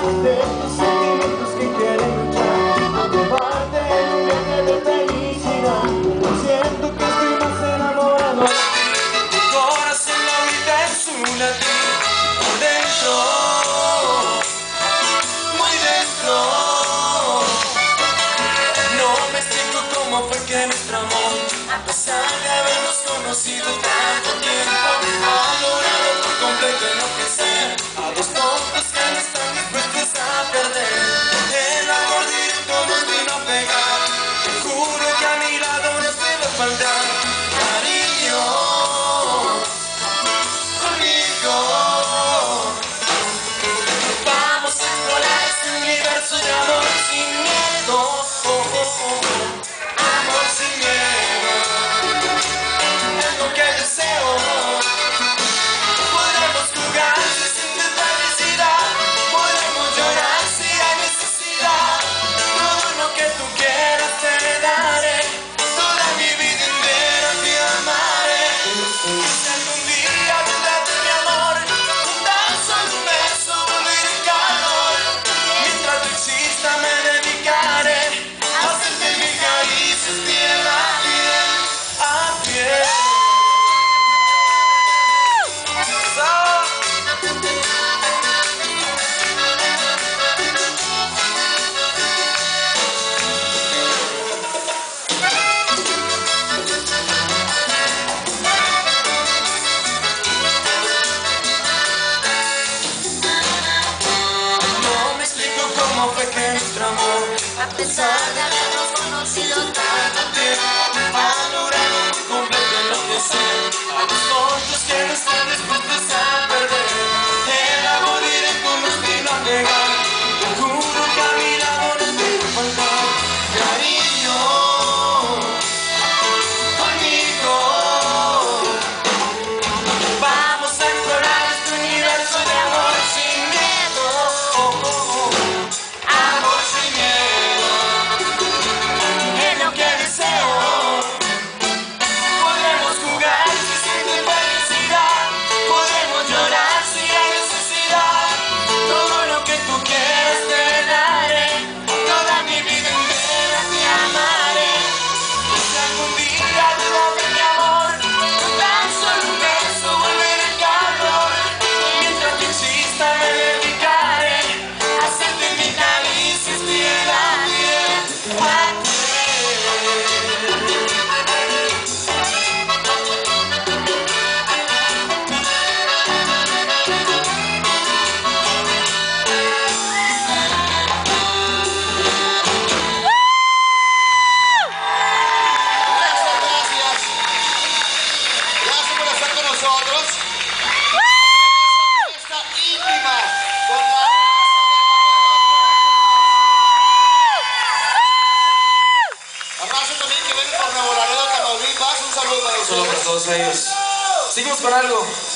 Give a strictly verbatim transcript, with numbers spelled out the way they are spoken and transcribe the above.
de tus sentimientos que quieren luchar, llevarte en un viaje de felicidad. Siento que estoy más enamorado. Mi corazón ahorita es un latir por dentro, muy dentro. No me explico cómo fue que nuestro amor, a pesar de habernos conocido tanto tiempo, ha logrado por completo enloquecer a dos tontos que no están dispuestos a perder. El amor directo nos vino a pegar. Te juro que a mi lado no te va a faltar cariño conmigo. Vamos a explorar este universo de amor sin miedo. Oh, oh, oh. Amor sin miedo es lo que deseo. Podremos jugar si sientes felicidad, podremos llorar si hay necesidad. Todo lo que tú quieras te daré, toda mi vida entera te amaré. Y si algún día dudas de mi amor, con tan solo un beso volver en calor. Mientras tú exista me dedicaré a hacerte mis caricias piel a piel a piel. No me explico cómo fue que nuestro amor, a pesar de habernos conocido tanto tiempo, ha logrado por completo enloquecer a los tontos que no están dispuestos a perder. El amor directo nos vino a pegar. Te juro que a mi lado no te va a faltar cariño conmigo. Vamos a explorar este universo de amor sin miedo. Oh, oh, oh. Amor sin miedo es lo que deseo. Podremos jugar si sientes felicidad, podremos llorar si hay necesidad. Todo lo que tú quieras te daré, toda mi vida entera te amaré. Y si algún día dudas de mi amor, con tan solo un beso volver el calor. Mientras que exista me dedicaré a hacerte mis caricias piel a piel a piel. Gracias. Gracias por estar con nosotros. Esta íntima con la raza también que ven por Nuevo Laredo, Tamaulipas. Un saludo para Solo para ustedes. todos ellos. Seguimos con algo.